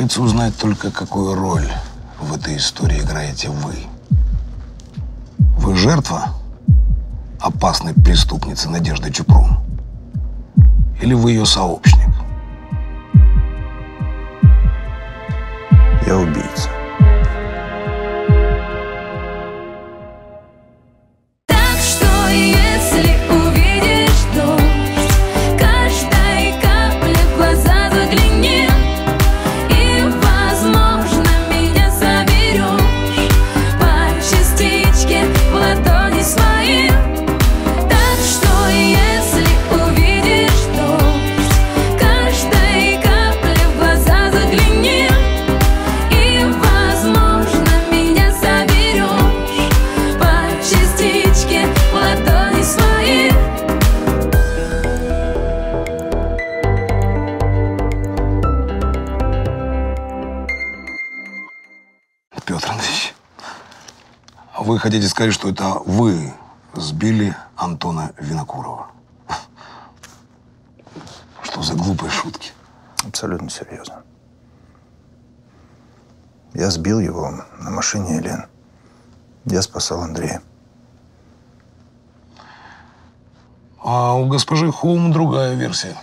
Хочется узнать только, какую роль в этой истории играете вы. Вы жертва опасной преступницы Надежды Чупрун? Или вы ее сообщник? Я убийца. Петр Андреевич, вы хотите сказать, что это вы сбили Антона Винокурова? Что за глупые шутки? Абсолютно серьезно. Я сбил его на машине Елен. Я спасал Андрея. А у госпожи Хоум другая версия.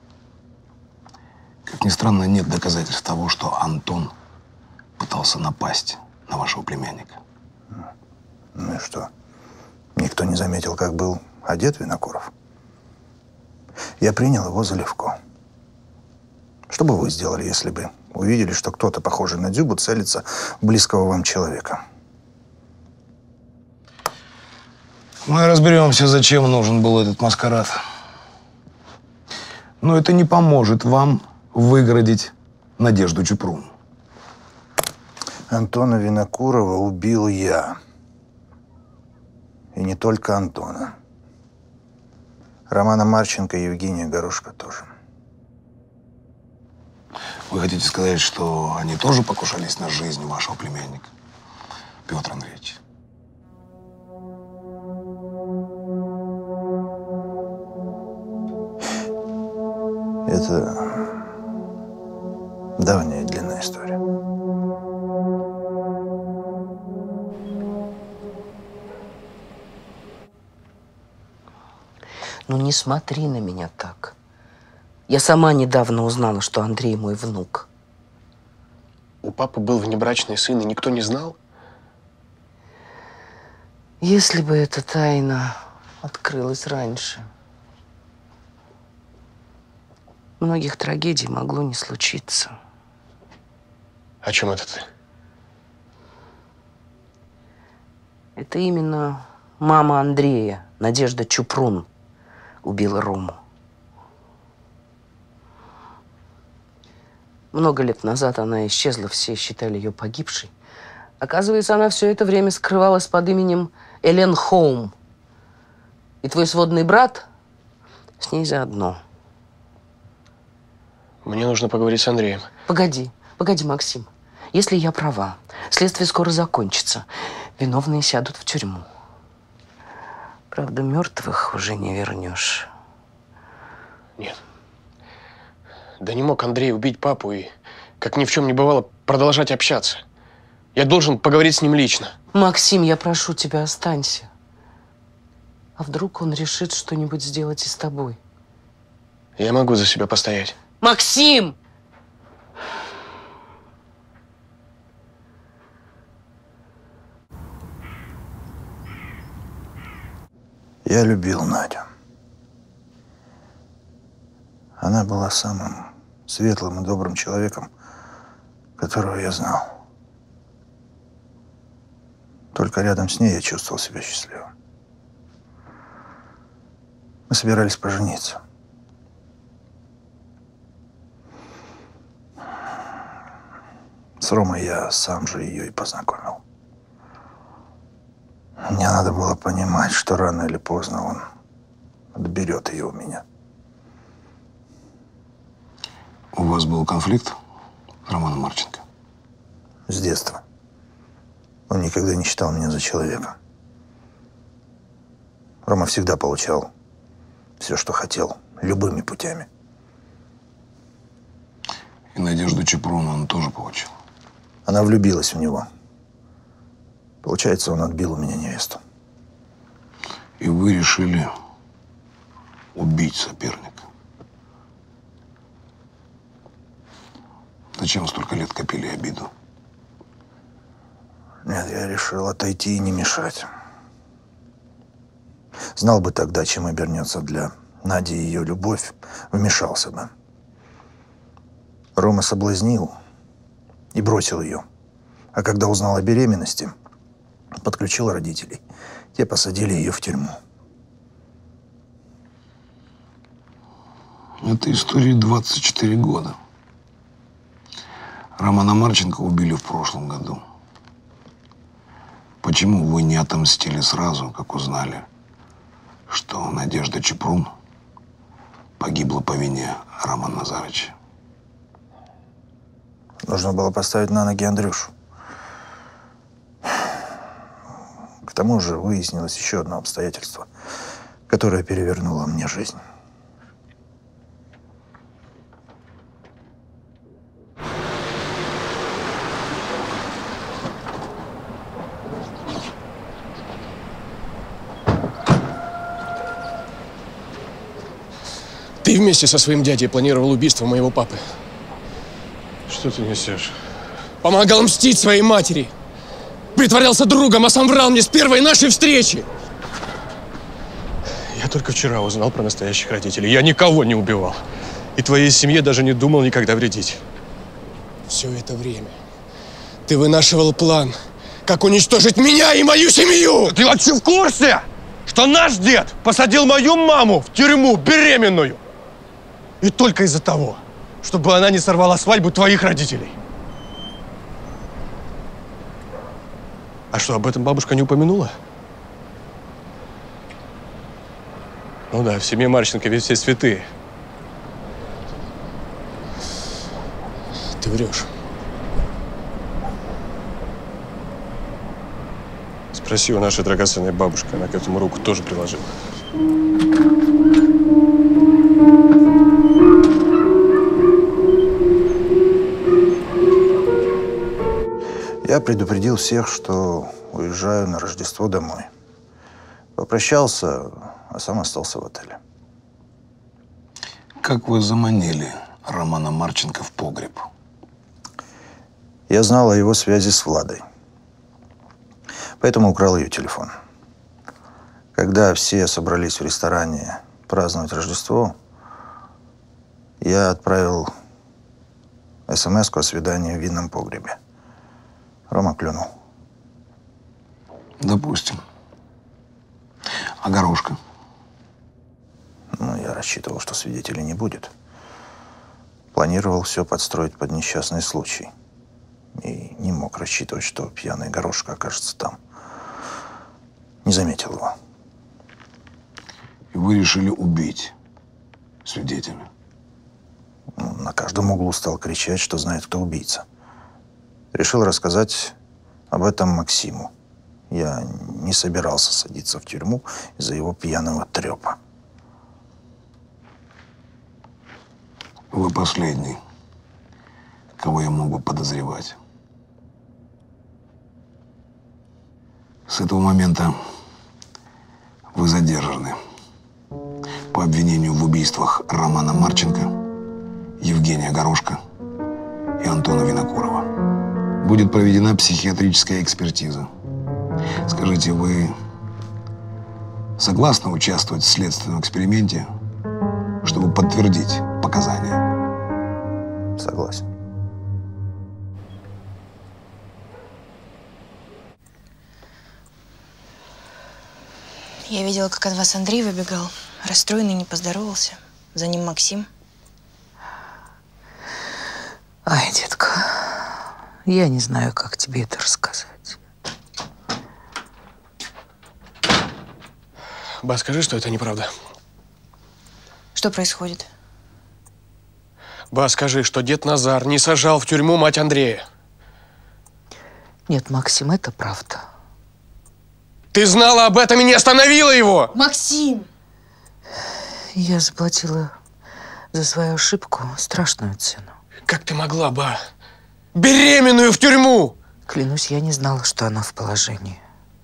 Как ни странно, нет доказательств того, что Антон пытался напасть на вашего племянника. Ну и что? Никто не заметил, как был одет Винокуров. Я принял его за Левко. Что бы вы сделали, если бы увидели, что кто-то, похожий на Дзюбу, целится в близкого вам человека? Мы разберемся, зачем нужен был этот маскарад. Но это не поможет вам выгородить Надежду Чупрун. Антона Винокурова убил я. И не только Антона. Романа Марченко и Евгения Горошко тоже. Вы хотите сказать, что они тоже покушались на жизнь вашего племянника, Петр Андреевич? Это давняя и длинная история. Ну, не смотри на меня так. Я сама недавно узнала, что Андрей мой внук. У папы был внебрачный сын, и никто не знал? Если бы эта тайна открылась раньше, многих трагедий могло не случиться. О чем это ты? Это именно мама Андрея, Надежда Чупрун, убила Рому. Много лет назад она исчезла, все считали ее погибшей. Оказывается, она все это время скрывалась под именем Элен Хоум. И твой сводный брат с ней заодно. Мне нужно поговорить с Андреем. Погоди, Максим. Если я права, следствие скоро закончится. Виновные сядут в тюрьму. Правда, мертвых уже не вернешь. Нет. Да не мог Андрей убить папу и, как ни в чем не бывало, продолжать общаться. Я должен поговорить с ним лично. Максим, я прошу тебя, останься. А вдруг он решит что-нибудь сделать и с тобой? Я могу за себя постоять. Максим! Я любил Надю. Она была самым светлым и добрым человеком, которого я знал. Только рядом с ней я чувствовал себя счастливым. Мы собирались пожениться. С Ромой я сам же ее и познакомил. Мне надо было понимать, что рано или поздно он отберет ее у меня. У вас был конфликт с Романом Марченко? С детства. Он никогда не считал меня за человека. Рома всегда получал все, что хотел, любыми путями. И Надежду Чупруну он тоже получил. Она влюбилась в него. Получается, он отбил у меня невесту. И вы решили убить соперника. Зачем столько лет копили обиду? Нет, я решил отойти и не мешать. Знал бы тогда, чем обернется для Нади ее любовь, вмешался бы. Рома соблазнил и бросил ее. А когда узнал о беременности, подключил родителей. Те посадили ее в тюрьму. Этой истории 24 года. Романа Марченко убили в прошлом году. Почему вы не отомстили сразу, как узнали, что Надежда Чупрун погибла по вине Романа Назарыча? Нужно было поставить на ноги Андрюшу. К тому же выяснилось еще одно обстоятельство, которое перевернуло мне жизнь. Ты вместе со своим дядей планировал убийство моего папы. Что ты несешь? Помогал мстить своей матери. Притворялся другом, а сам врал мне с первой нашей встречи. Я только вчера узнал про настоящих родителей. Я никого не убивал. И твоей семье даже не думал никогда вредить. Все это время ты вынашивал план, как уничтожить меня и мою семью. Ты вообще в курсе, что наш дед посадил мою маму в тюрьму беременную? И только из-за того, чтобы она не сорвала свадьбу твоих родителей. А что, об этом бабушка не упомянула? Ну да, в семье Марченко ведь все святые. Ты врешь. Спроси у нашей драгоценной бабушки, она к этому руку тоже приложила. Я предупредил всех, что уезжаю на Рождество домой. Попрощался, а сам остался в отеле. Как вы заманили Романа Марченко в погреб? Я знал о его связи с Владой. Поэтому украл ее телефон. Когда все собрались в ресторане праздновать Рождество, я отправил СМС-ку о свидании в винном погребе. Рома клюнул. Допустим. А Горошка? Ну, я рассчитывал, что свидетелей не будет. Планировал все подстроить под несчастный случай. И не мог рассчитывать, что пьяный Горошка окажется там. Не заметил его. И вы решили убить свидетеля? На каждом углу стал кричать, что знает, кто убийца. Решил рассказать об этом Максиму. Я не собирался садиться в тюрьму из-за его пьяного трепа. Вы последний, кого я мог бы подозревать. С этого момента вы задержаны по обвинению в убийствах Романа Марченко, Евгения Горошка и Антона Винокурова. Будет проведена психиатрическая экспертиза. Скажите, вы согласны участвовать в следственном эксперименте, чтобы подтвердить показания? Согласен. Я видела, как от вас Андрей выбегал. Расстроенный, не поздоровался. За ним Максим. Ай, детка, я не знаю, как тебе это рассказать. Ба, скажи, что это неправда. Что происходит? Ба, скажи, что дед Назар не сажал в тюрьму мать Андрея. Нет, Максим, это правда. Ты знала об этом и не остановила его! Максим! Я заплатила за свою ошибку страшную цену. Как ты могла бы, а? Беременную в тюрьму! Клянусь, я не знала, что она в положении.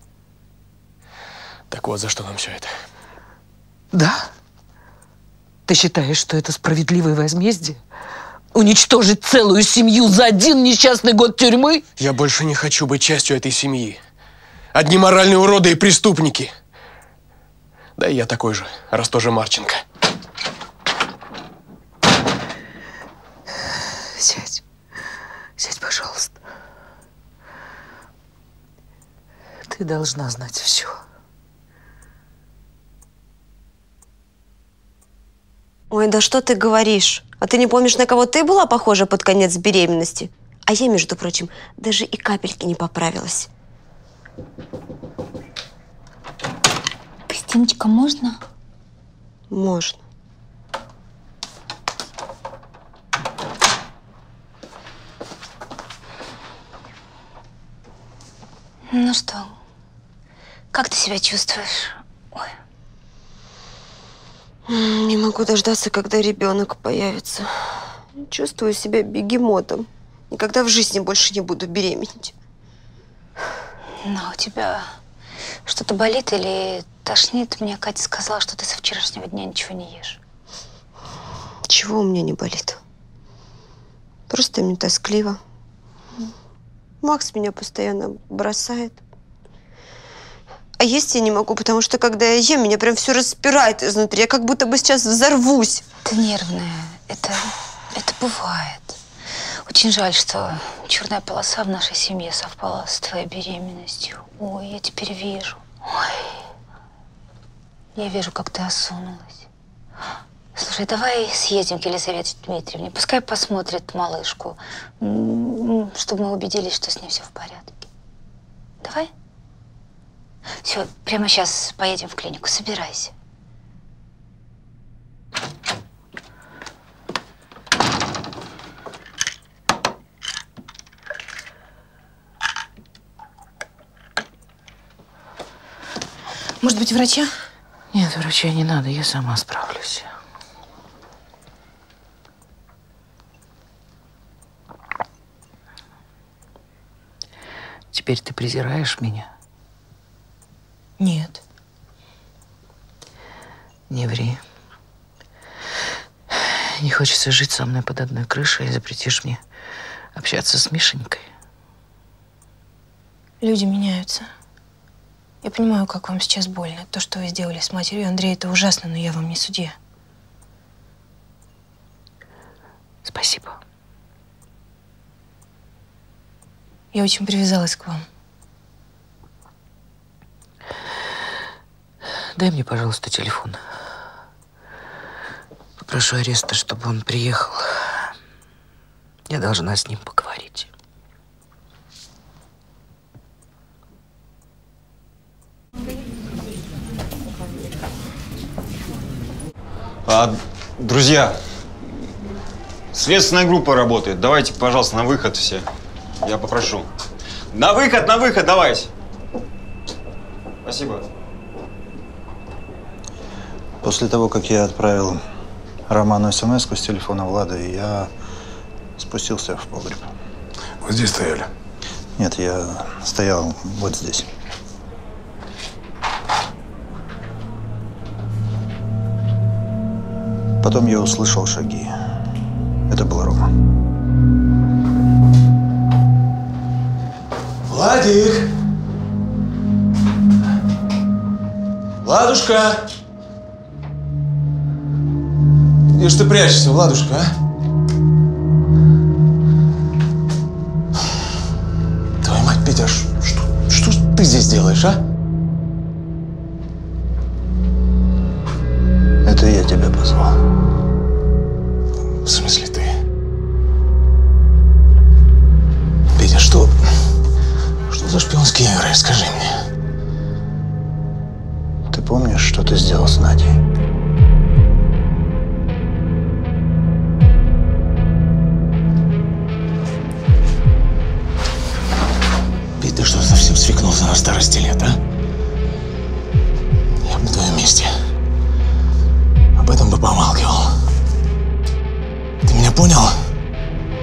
Так вот, за что нам все это? Да? Ты считаешь, что это справедливое возмездие? Уничтожить целую семью за один несчастный год тюрьмы? Я больше не хочу быть частью этой семьи. Одни моральные уроды и преступники. Да и я такой же, раз тоже Марченко. Сядь. Сядь, пожалуйста. Ты должна знать все. Ой, да что ты говоришь? А ты не помнишь, на кого ты была похожа под конец беременности? А я, между прочим, даже и капельки не поправилась. Костиночка, можно? Можно. Ну что, как ты себя чувствуешь? Ой. Не могу дождаться, когда ребенок появится. Чувствую себя бегемотом. Никогда в жизни больше не буду беременеть. Ну, у тебя что-то болит или тошнит? Мне Катя сказала, что ты со вчерашнего дня ничего не ешь. Чего у меня не болит? Просто мне тоскливо. Макс меня постоянно бросает. А есть я не могу, потому что, когда я ем, меня прям все распирает изнутри. Я как будто бы сейчас взорвусь. Ты нервная. Это бывает. Очень жаль, что черная полоса в нашей семье совпала с твоей беременностью. Ой, я теперь вижу. Ой. Я вижу, как ты осунулась. Слушай, давай съездим к Елизавете Дмитриевне. Пускай посмотрит малышку, чтобы мы убедились, что с ней все в порядке. Давай? Все, прямо сейчас поедем в клинику. Собирайся. Может быть, врача? Нет, врача не надо, я сама справлюсь. Теперь ты презираешь меня? Нет. Не ври. Не хочется жить со мной под одной крышей и запретишь мне общаться с Мишенькой. Люди меняются. Я понимаю, как вам сейчас больно. То, что вы сделали с матерью Андрея, это ужасно, но я вам не судья. Спасибо. Я очень привязалась к вам. Дай мне, пожалуйста, телефон. Попрошу Ареста, чтобы он приехал. Я должна с ним поговорить. Друзья, следственная группа работает. Давайте, пожалуйста, на выход все. Я попрошу. На выход, давайте. Спасибо. После того, как я отправил Роману смс-ку с телефона Влады, я спустился в погреб. Вы здесь стояли? Нет, я стоял вот здесь. Потом я услышал шаги. Это был Рома. Владик! Владушка! Где ж ты прячешься, Владушка, а? Твою мать, Петя, что ж ты здесь делаешь, а? Это я тебя позвал. В смысле ты? Петя, что за шпионские игры, скажи мне? Ты помнишь, что ты сделал с Надей? Петя, ты что, совсем свикнулся на старости лет, а? Я бы на твоем месте об этом бы помалкивал. Ты меня понял?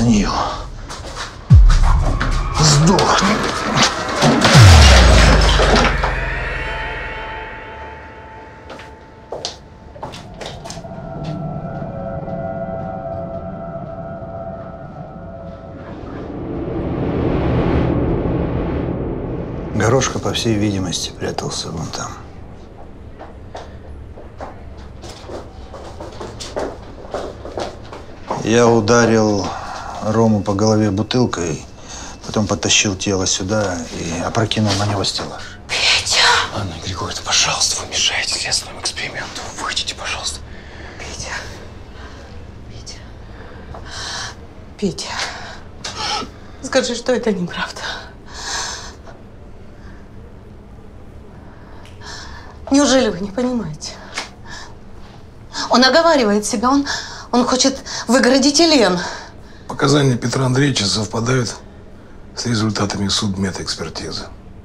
за нее. Сдохни. Горошка, по всей видимости, прятался вон там. Я ударил Рому по голове бутылкой, потом подтащил тело сюда и опрокинул на него стеллаж. Петя! Анна Григорьевна, пожалуйста, вы мешаете следственному эксперименту. Выйдите, пожалуйста. Петя. Петя. Петя. Скажи, что это неправда. Неужели вы не понимаете? Он оговаривает себя, он хочет выгородить Елен. Показания Петра Андреевича совпадают с результатами судмедэкспертизы.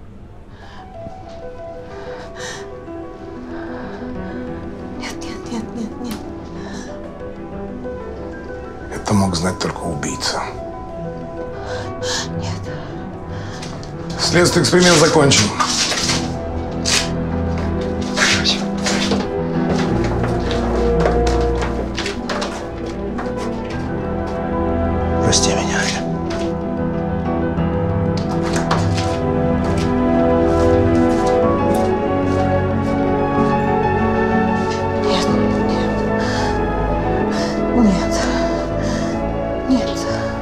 Нет. Это мог знать только убийца. Нет. Следственный эксперимент закончен. Прости меня, Аня. Нет.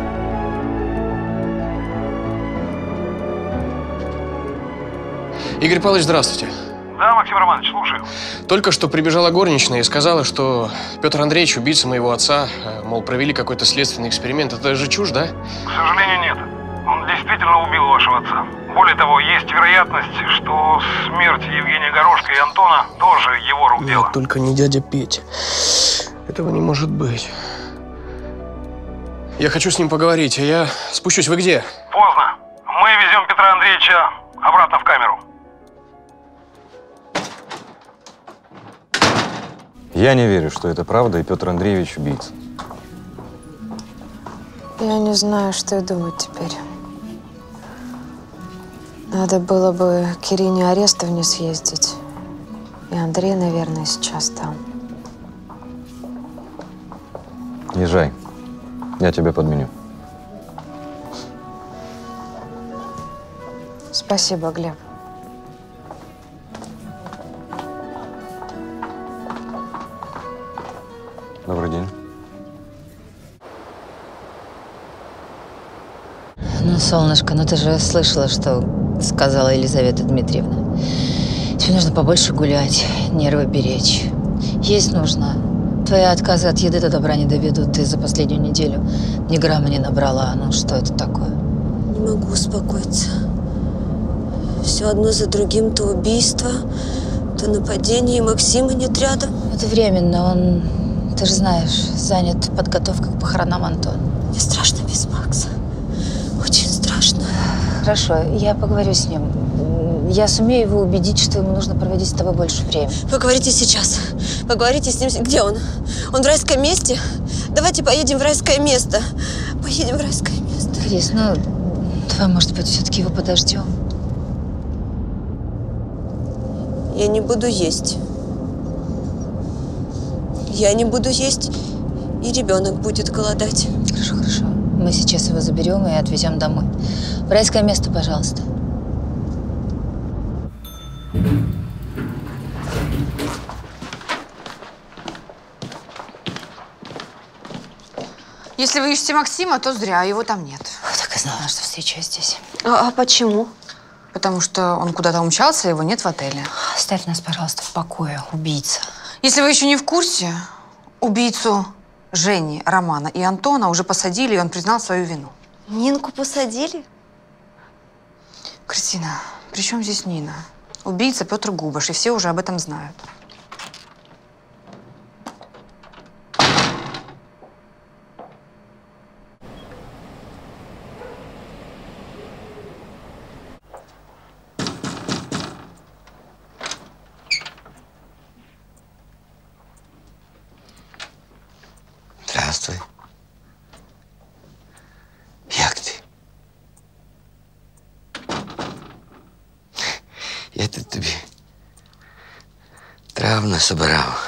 Игорь Павлович, здравствуйте. Да, Максим Романович, слушаю. Только что прибежала горничная и сказала, что Петр Андреевич, убийца моего отца, мол, провели какой-то следственный эксперимент. Это же чушь, да? К сожалению, нет. Он действительно убил вашего отца. Более того, есть вероятность, что смерть Евгения Горошка и Антона тоже его рук дело. Нет, только не дядя Петя. Этого не может быть. Я хочу с ним поговорить, а я спущусь. Вы где? Поздно. Мы везем Петра Андреевича обратно в камеру. Я не верю, что это правда, и Петр Андреевич убийца. Я не знаю, что и думать теперь. Надо было бы к Ирине Арестовне съездить. И Андрей, наверное, сейчас там. Езжай. Я тебя подменю. Спасибо, Глеб. Добрый день. Ну, солнышко, ну ты же слышала, что сказала Елизавета Дмитриевна. Тебе нужно побольше гулять, нервы беречь. Есть нужно. Твои отказы от еды до добра не доведут. Ты за последнюю неделю ни грамма не набрала. Ну, что это такое? Не могу успокоиться. Все одно за другим. То убийство, то нападение, и Максима нет рядом. Это временно. Он, ты же знаешь, занят подготовкой к похоронам Антона. Мне страшно без Макса. Очень страшно. Хорошо, я поговорю с ним. Я сумею его убедить, что ему нужно проводить с тобой больше времени. Поговорите сейчас. Поговорите с ним. Где он? Он в райском месте? Давайте поедем в райское место. Поедем в райское место. Крис, ну, давай, может быть, все-таки его подождем. Я не буду есть. Я не буду есть, и ребенок будет голодать. Хорошо, хорошо. Мы сейчас его заберем и отвезем домой. В райское место, пожалуйста. Если вы ищете Максима, то зря, его там нет. Так и знала, что встречаюсь здесь. А почему? Потому что он куда-то умчался, его нет в отеле. Оставь нас, пожалуйста, в покое, убийца. Если вы еще не в курсе, убийцу Жени, Романа и Антона уже посадили, и он признал свою вину. Нинку посадили? Кристина, при чем здесь Нина? Убийца Петр Губаш, и все уже об этом знают. Здравствуй. Я тут тобі трав насобирав.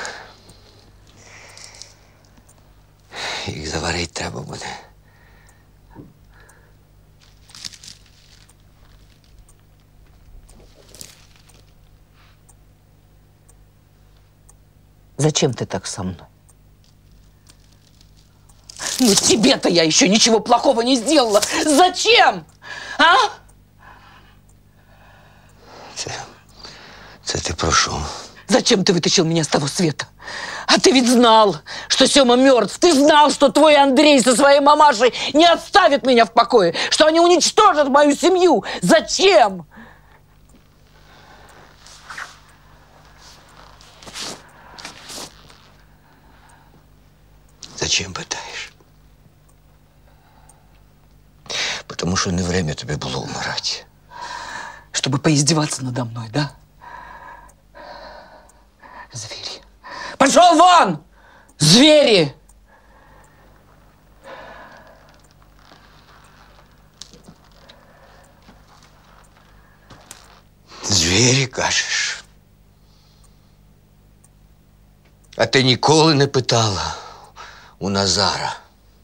Їх заварити треба буде. Зачем ты так со мной? Ну тебе-то я еще ничего плохого не сделала. Зачем? А? Це ти про що? Зачем ты вытащил меня с того света? А ты ведь знал, что Сёма мертв. Ты знал, что твой Андрей со своей мамашей не оставит меня в покое, что они уничтожат мою семью. Зачем? Зачем питаєш? Потому что не время тебе было умирать. Чтобы поиздеваться надо мной, да? Звери. Пошел вон! Звери! Звері, кажеш? А ти ніколи не питала у Назара,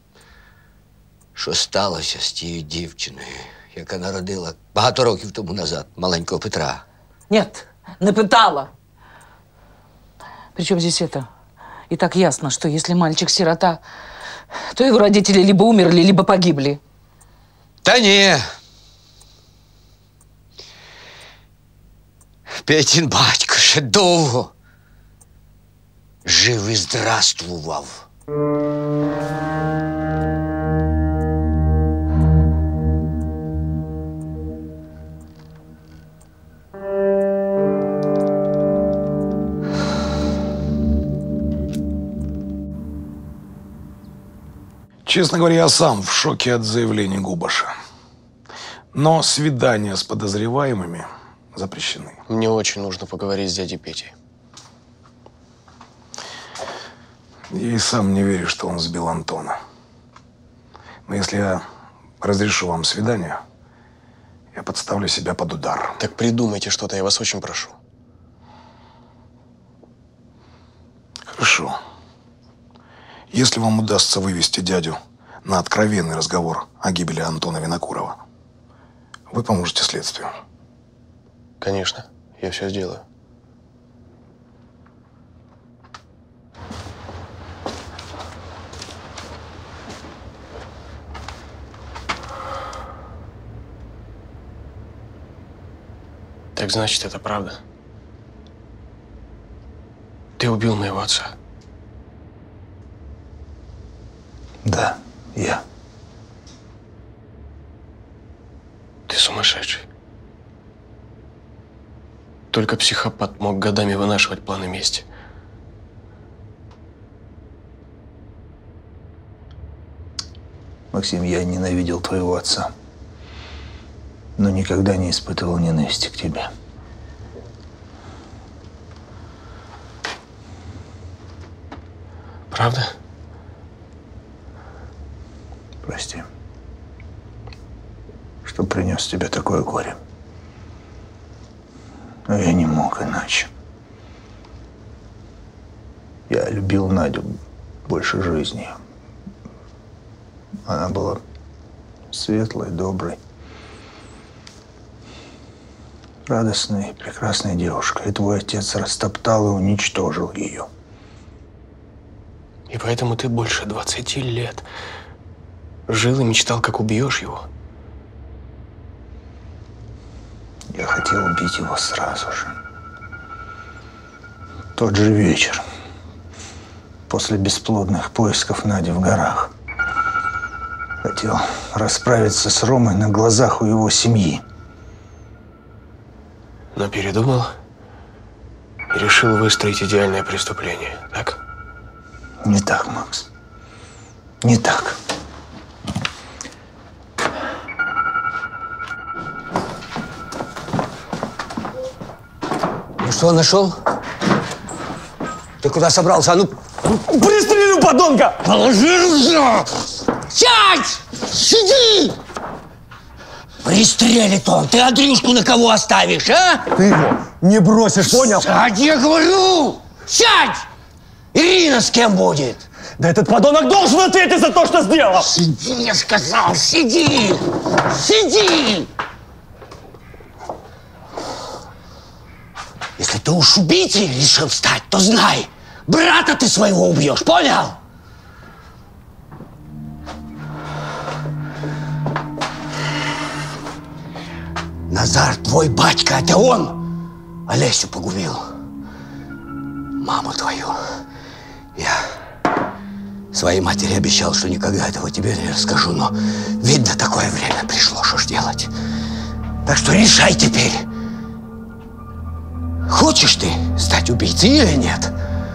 що сталося з тією дівчиною, яка народила багато років тому назад маленького Петра? Нет, не пытала. Причем здесь это? И так ясно, что если мальчик сирота, то его родители либо умерли, либо погибли. Та ні. Петін батько ще довго жив і здравствував. Честно говоря, я сам в шоке от заявления Губаша. Но свидания с подозреваемыми запрещены. Мне очень нужно поговорить с дядей Петей. Я и сам не верю, что он сбил Антона. Но если я разрешу вам свидание, я подставлю себя под удар. Так придумайте что-то, я вас очень прошу. Хорошо. Если вам удастся вывести дядю на откровенный разговор о гибели Антона Винокурова, вы поможете следствию. Конечно, я все сделаю. Так значит, это правда? Ты убил моего отца? Да, я. Ты сумасшедший. Только психопат мог годами вынашивать планы мести. Максим, я ненавидел твоего отца, но никогда не испытывал ненависти к тебе. Правда? Прости, что принес тебе такое горе. Но я не мог иначе. Я любил Надю больше жизни. Она была светлой, доброй, радостной, прекрасной девушкой. И твой отец растоптал и уничтожил ее. И поэтому ты больше 20 лет жил и мечтал, как убьешь его? Я хотел убить его сразу же. Тот же вечер, после бесплодных поисков Нади в горах. Хотел расправиться с Ромой на глазах у его семьи. Но передумал и решил выстроить идеальное преступление, так? Не так, Макс. Не так. Ну что, нашел? Ты куда собрался? А ну, Пристрелю, подонка! положи ружье! Сядь! Сиди! Пристрелит он. Ты Андрюшку на кого оставишь, а? Ты его не бросишь, понял? Сядь, я говорю! Сядь! Ирина с кем будет? Да этот подонок должен ответить за то, что сделал! Сиди, я сказал, сиди! Сиди! Если ты уж убийцей решил стать, то знай, брата ты своего убьешь, понял? Назар, твой батька, это он Олесю погубил. Маму твою. Я своей матери обещал, что никогда этого тебе не расскажу, но, видно, такое время пришло, что ж делать. Так что решай теперь, хочешь ты стать убийцей или нет?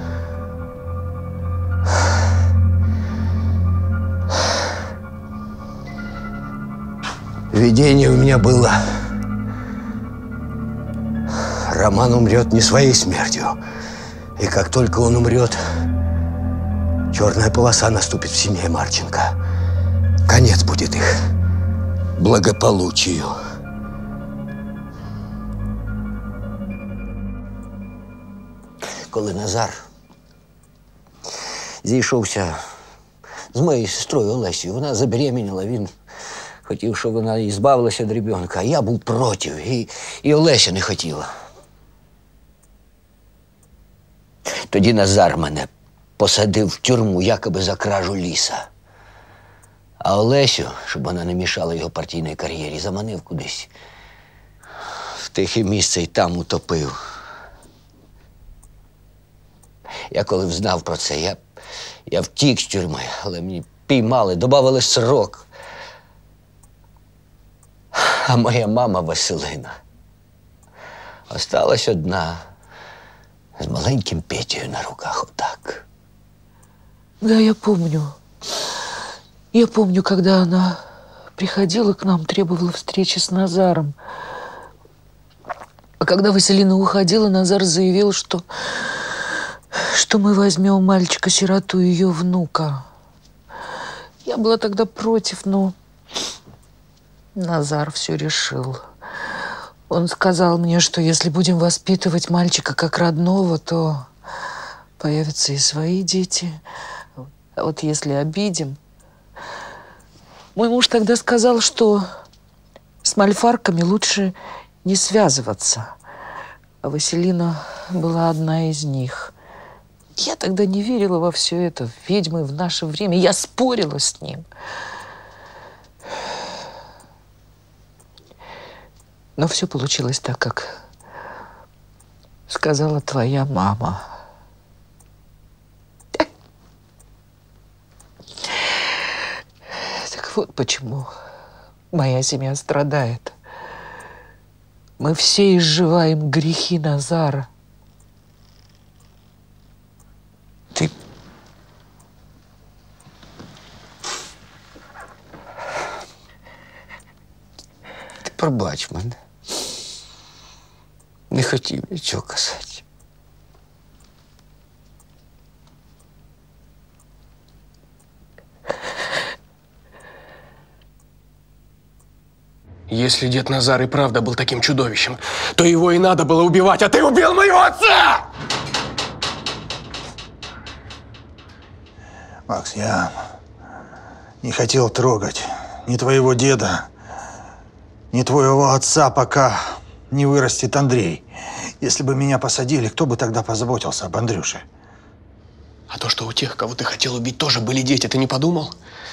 Видение у меня было. Роман умрет не своей смертью. И как только он умрет, черная полоса наступит в семье Марченко. Конец будет их благополучию. Коли Назар зійшовся з моєю сестрою Олесією, вона забеременіла, він хотів, щоб вона і збавилася від ребенка, а я був проти, і Олеся не хотіла. Тоді Назар мене посадив в тюрму, якоби за кражу ліса. А Олесю, щоб вона не мішала його партійній кар'єрі, заманив кудись в тихе місце і там утопив. Я коли взнав про це, я втік з тюрми, але мені піймали, добавили срок. А моя мама Василина осталась одна, с маленьким Петей на руках, вот так. Да, я помню. Я помню, когда она приходила к нам, требовала встречи с Назаром. А когда Василина уходила, Назар заявил, что мы возьмем мальчика-сироту, ее внука. Я была тогда против, но Назар все решил. Он сказал мне, что если будем воспитывать мальчика как родного, то появятся и свои дети. А вот если обидим... Мой муж тогда сказал, что с мальфарками лучше не связываться. А Василина была одна из них. Я тогда не верила во все это, в ведьмы в наше время. Я спорила с ним. Но все получилось так, как сказала твоя мама. Так вот почему моя семья страдает. Мы все изживаем грехи Назара. Ты пробач мене. Не хотів нічого казати. Если дед Назар и правда был таким чудовищем, то его и надо было убивать, а ты убил моего отца! Макс, я не хотел трогать ни твоего деда, ни твоего отца, пока не вырастет Андрей. Если бы меня посадили, кто бы тогда позаботился об Андрюше? А то, что у тех, кого ты хотел убить, тоже были дети, ты не подумал?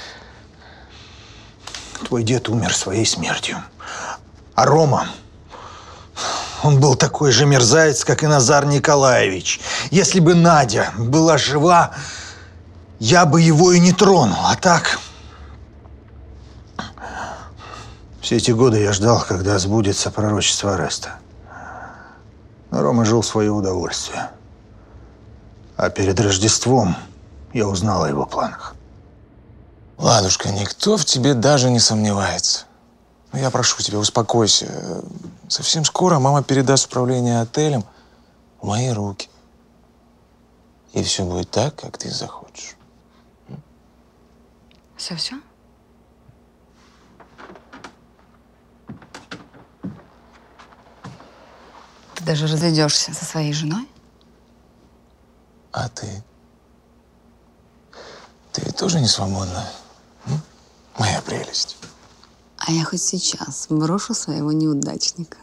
Твой дед умер своей смертью. А Рома, он был такой же мерзавец, как и Назар Николаевич. Если бы Надя была жива, я бы его и не тронул. А так... Все эти годы я ждал, когда сбудется пророчество ареста. Но Рома жил в свое удовольствие. А перед Рождеством я узнал о его планах. Ладушка, никто в тебе даже не сомневается. Но я прошу тебя, успокойся. Совсем скоро мама передаст управление отелем в мои руки. И все будет так, как ты захочешь. Все-все? даже разойдешься со своей женой? А ты? Ты тоже не свободна? Моя прелесть. А я хоть сейчас брошу своего неудачника.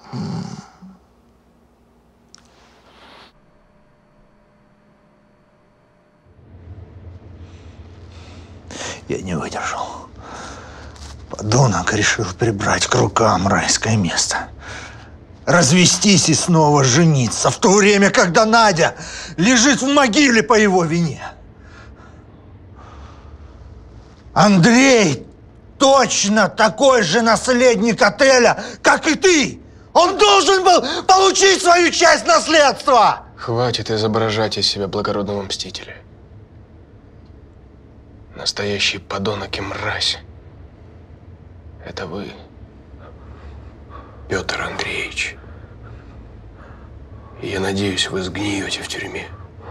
Я не выдержал. Подонок решил прибрать к рукам райское место. Развестись и снова жениться, в то время, когда Надя лежит в могиле по его вине. Андрей точно такой же наследник отеля, как и ты. Он должен был получить свою часть наследства. Хватит изображать из себя благородного мстителя. Настоящий подонок и мразь. Это вы, Петр Андреевич. И я надеюсь, вы сгниете в тюрьме.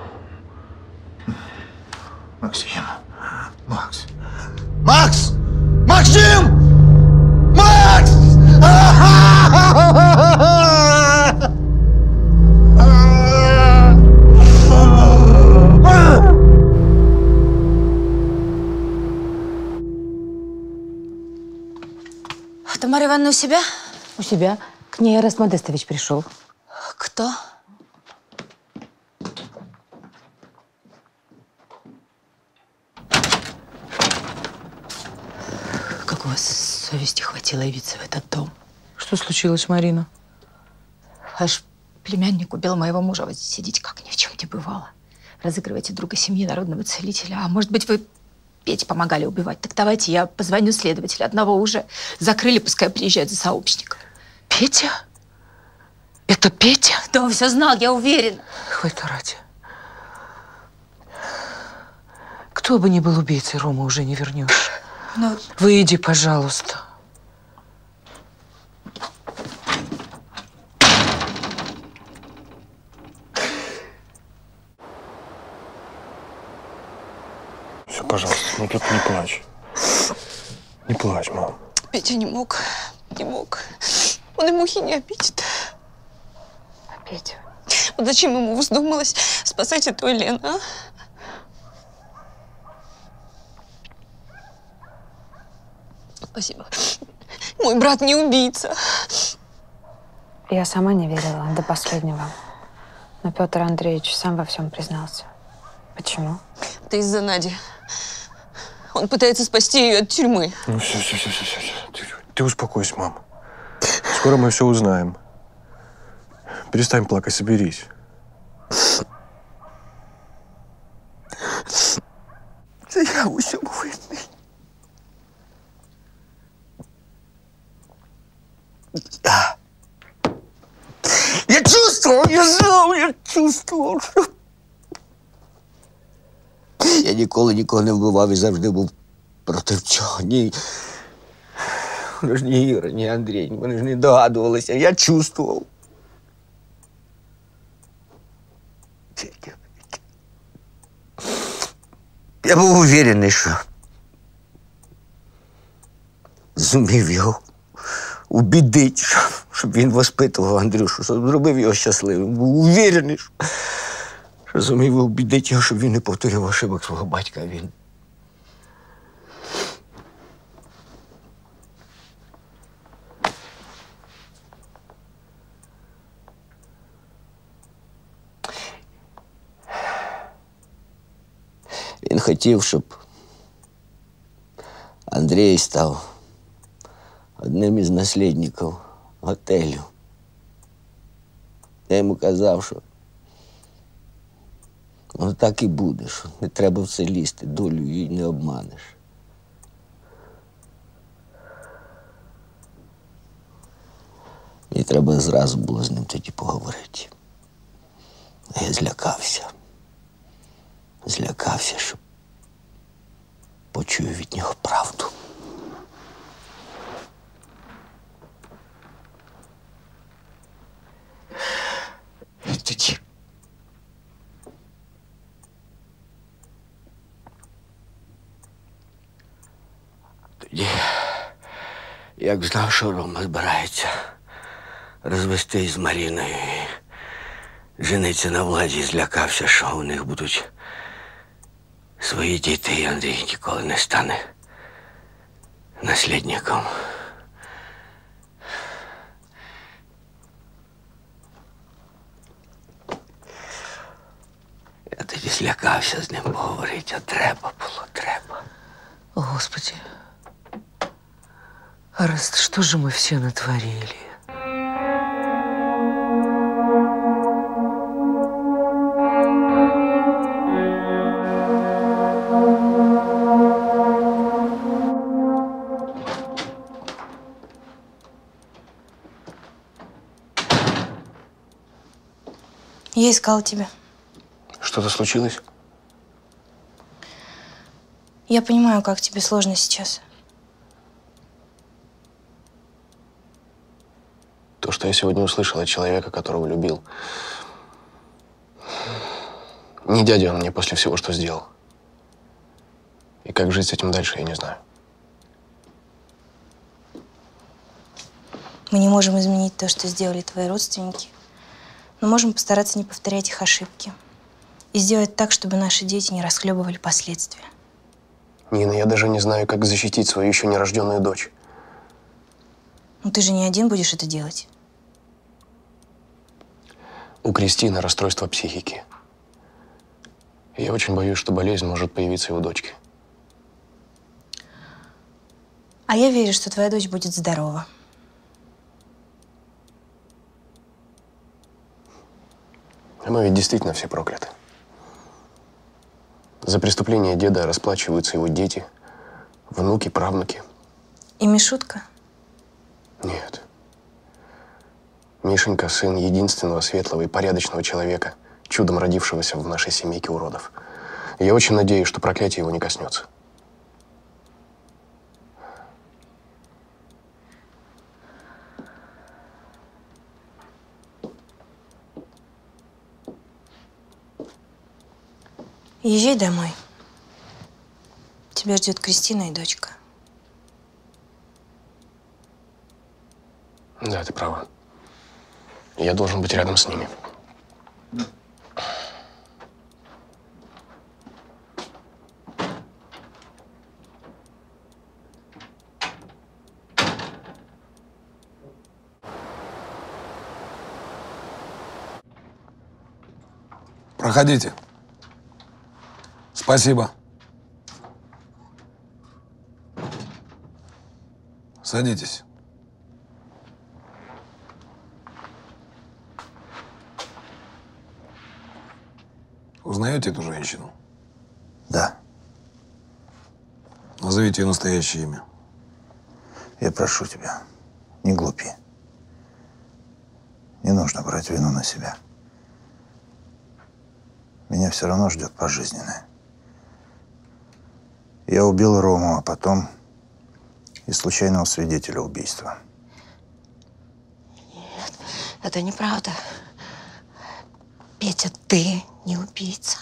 Максим, Макс, Макс! Максим! Макс! Тамара Ивановна у себя? У себя. К ней Эраст Модестович пришел. Кто? Как у вас совести хватило явиться в этот дом? Что случилось, Марина? Ваш племянник убил моего мужа. Вот сидите, как ни в чем не бывало. Разыгрываете друга семьи, народного целителя. А может быть, вы Пете помогали убивать? Так давайте я позвоню следователю. Одного уже закрыли, пускай приезжает за сообщником. Петя? Это Петя? Да он все знал, я уверена. Хватит орать. Кто бы ни был убийцей, Рома уже не вернешь. Но... Выйди, пожалуйста. Все, пожалуйста, ну только не плачь. Не плачь, мам. Петя не мог. Он и мухи не обидит. А Петя? Вот зачем ему вздумалось спасать эту Елену, а? Спасибо. Мой брат не убийца. Я сама не верила до последнего. Но Петр Андреевич сам во всем признался. Почему? Это из-за Нади. Он пытается спасти ее от тюрьмы. Ну все. Ты успокойся, мам. Скоро мы все узнаем. Перестань плакать, соберись. Да я во всем винный. Я чувствовал, я знал, я чувствував, що... Я ніколи нікого не вбивав і завжди був проти цього. Ні. Вони ж ні Іра, ні Андрій, вони ж не догадувалися. Я чувствував. Я був уверений, що зумів його убідити, щоб він воспитував Андрюшу, щоб зробив його щасливим. Був уверений, що зумів убідити його, щоб він не повторив ошибок свого батька, а він... Він хотів, щоб Андрій став одним із наслідників готелю. Я йому казав, що воно так і буде, що не треба в це лізти, долю її не обманеш. Мені треба зразу було з ним тоді поговорити. А я злякався. Злякався, що почую від нього правду. І тоді як знав, що Рома збирається розвестись з Маріною, жениться на владі, злякався, що у них будуть свої діти, і Андрій ніколи не стане наслідником. Я тоді злякався з ним поговорити, а треба було, треба. Господи, Арест, что же мы все натворили? Я искала тебя. Что-то случилось? Я понимаю, как тебе сложно сейчас. То, что я сегодня услышал от человека, которого любил. Не дядя он мне после всего, что сделал. И как жить с этим дальше, я не знаю. Мы не можем изменить то, что сделали твои родственники, но можем постараться не повторять их ошибки и сделать так, чтобы наши дети не расхлебывали последствия. Нина, я даже не знаю, как защитить свою еще нерожденную дочь. Ну ты же не один будешь это делать. У Кристины расстройство психики. И я очень боюсь, что болезнь может появиться и у дочки. А я верю, что твоя дочь будет здорова. А мы ведь действительно все прокляты. За преступление деда расплачиваются его дети, внуки, правнуки. И Мишутка? Нет. Мишенька – сын единственного светлого и порядочного человека, чудом родившегося в нашей семейке уродов. И я очень надеюсь, что проклятие его не коснется. Езжай домой. Тебя ждет Кристина и дочка. Да, ты права. Я должен быть рядом с ними. Проходите. Спасибо. Садитесь. Узнаете эту женщину? Да. Назовите ее настоящее имя. Я прошу тебя, не глупи. Не нужно брать вину на себя. Меня все равно ждет пожизненное. Я убил Рому, а потом и случайного свидетеля убийства. Нет, это неправда. Петя, ты не убийца.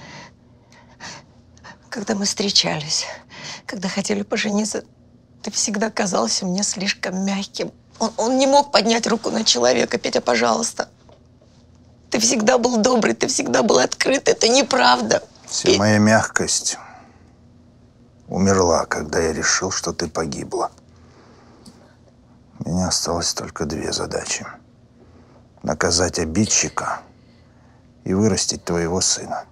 Когда мы встречались, когда хотели пожениться, ты всегда казался мне слишком мягким. Он не мог поднять руку на человека. Петя, пожалуйста. Ты всегда был добрый, ты всегда был открыт. Это неправда. Вся моя мягкость умерла, когда я решил, что ты погибла. У меня осталось только две задачи. Наказать обидчика и вырастить твоего сына.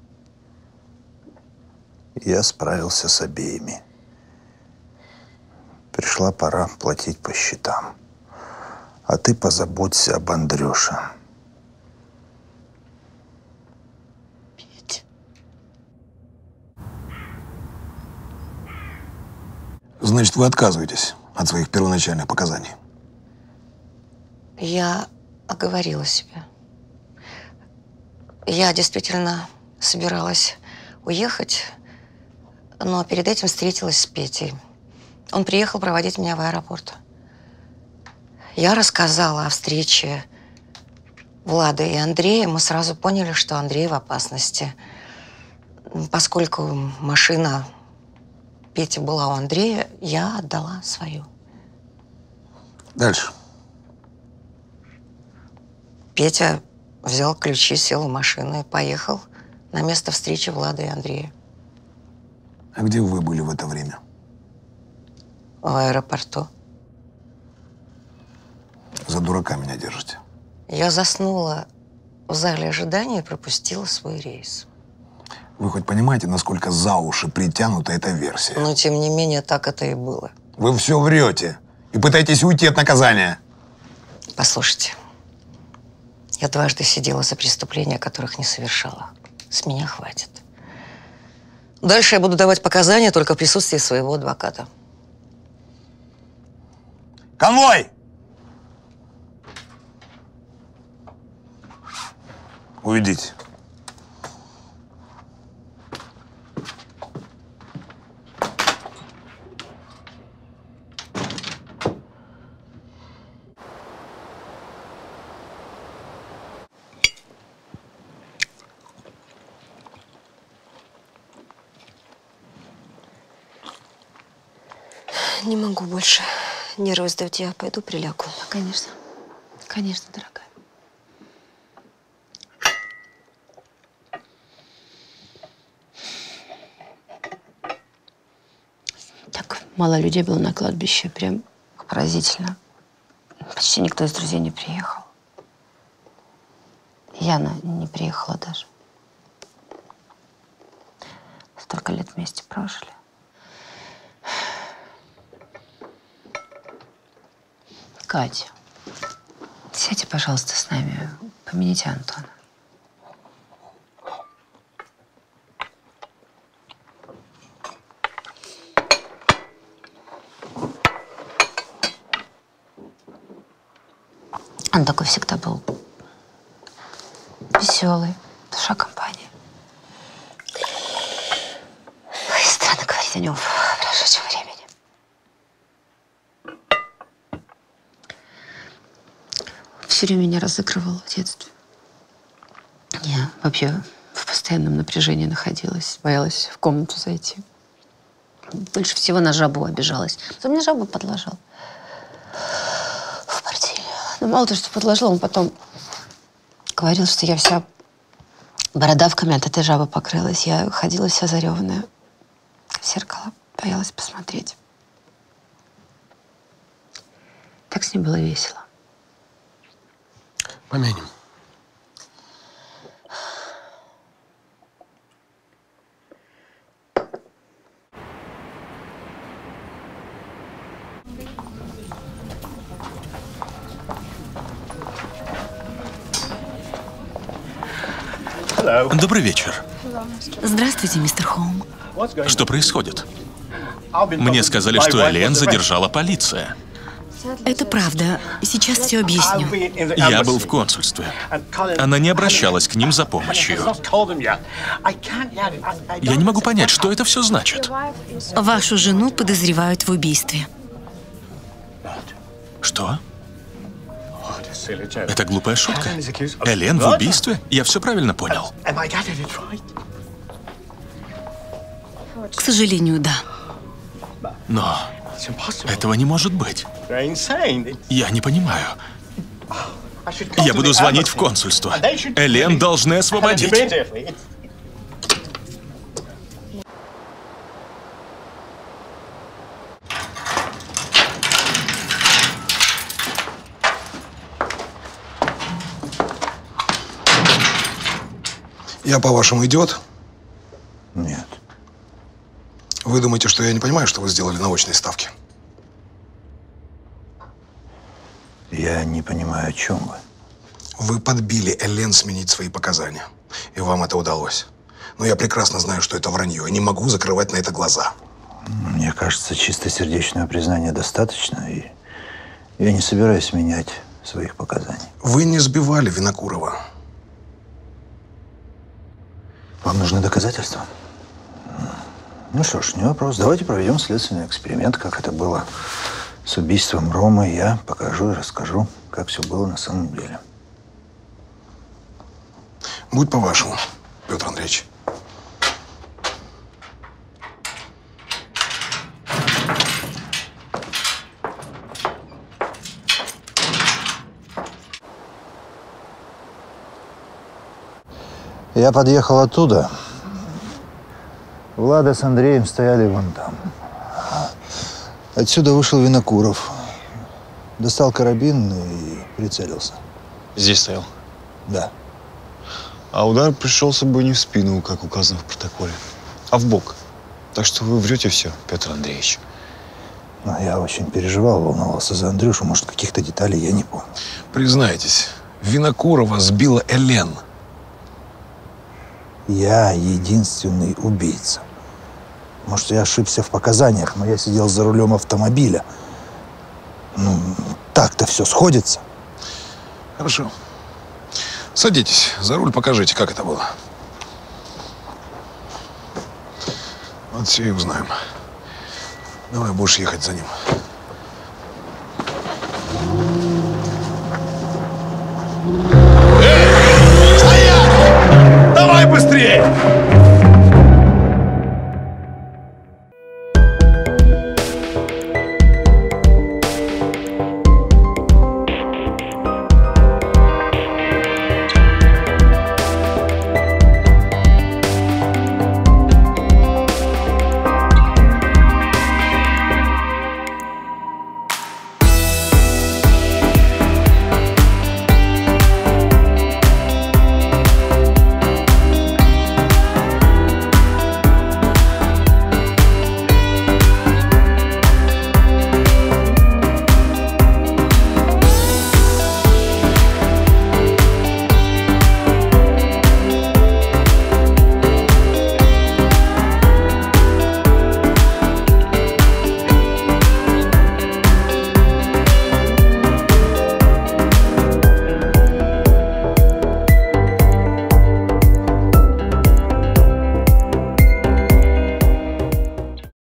Я справился с обеими. Пришла пора платить по счетам. А ты позаботься об Андрюше. Значит, вы отказываетесь от своих первоначальных показаний? Я оговорила себя. Я действительно собиралась уехать, но перед этим встретилась с Петей. Он приехал проводить меня в аэропорт. Я рассказала о встрече Влада и Андрея. Мы сразу поняли, что Андрей в опасности. Поскольку машина Пети была у Андрея, я отдала свою. Дальше. Петя взял ключи, сел в машину и поехал на место встречи Влада и Андрея. А где вы были в это время? В аэропорту. За дурака меня держите. Я заснула в зале ожидания и пропустила свой рейс. Вы хоть понимаете, насколько за уши притянута эта версия? Но, тем не менее, так это и было. Вы все врете и пытаетесь уйти от наказания. Послушайте, я дважды сидела за преступления, которых не совершала. С меня хватит. Дальше я буду давать показания только в присутствии своего адвоката. Конвой! Уведите. Не могу больше нервы сдать. Я пойду прилягу. Конечно. Конечно, дорогая. Так мало людей было на кладбище. Прям поразительно. Почти никто из друзей не приехал. Яна не приехала даже. Столько лет вместе прожили. Катя, сядьте, пожалуйста, с нами. Помяните Антона. Он такой всегда был веселый, душа компании. Ой, странно говорить о нем в прошедшем времени. Все время меня разыгрывал в детстве. Я вообще в постоянном напряжении находилась, боялась в комнату зайти. Больше всего на жабу обижалась. Он мне жабу подложил в партии. Но мало того, что подложил, он потом говорил, что я вся бородавками от этой жабы покрылась. Я ходила вся зареванная в зеркало, боялась посмотреть. Так с ним было весело. Помянем. Добрый вечер. Здравствуйте, мистер Хоум. Что происходит? Мне сказали, что Элен задержала полиция. Это правда. Сейчас все объясню. Я был в консульстве. Она не обращалась к ним за помощью. Я не могу понять, что это все значит. Вашу жену подозревают в убийстве. Что? Это глупая шутка. Элен в убийстве? Я все правильно понял. К сожалению, да. Но этого не может быть. Я не понимаю. Я буду звонить в консульство. Элен должны освободить. Я, по-вашему, идиот? Нет. Вы думаете, что я не понимаю, что вы сделали на очной ставке? Я не понимаю, о чем вы. Вы подбили Элен сменить свои показания. И вам это удалось. Но я прекрасно знаю, что это вранье. Я не могу закрывать на это глаза. Мне кажется, чистосердечного признания достаточно, и я не собираюсь менять своих показаний. Вы не сбивали Винокурова. Вам нужны доказательства? Ну что ж, не вопрос. Давайте проведем следственный эксперимент, как это было с убийством Ромы. Я покажу и расскажу, как все было на самом деле. Будь по-вашему, Петр Андреевич. Я подъехал оттуда. Влада с Андреем стояли вон там. Отсюда вышел Винокуров. Достал карабин и прицелился. Здесь стоял? Да. А удар пришелся бы не в спину, как указано в протоколе, а в бок. Так что вы врете все, Петр Андреевич. Но я очень переживал, волновался за Андрюшу. Может, каких-то деталей я не помню. Признайтесь, Винокурова сбила Элен. Я единственный убийца. Может, я ошибся в показаниях, но я сидел за рулем автомобиля. Ну, так-то все сходится. Хорошо. Садитесь за руль, покажите, как это было. Вот все и узнаем. Давай будешь ехать за ним.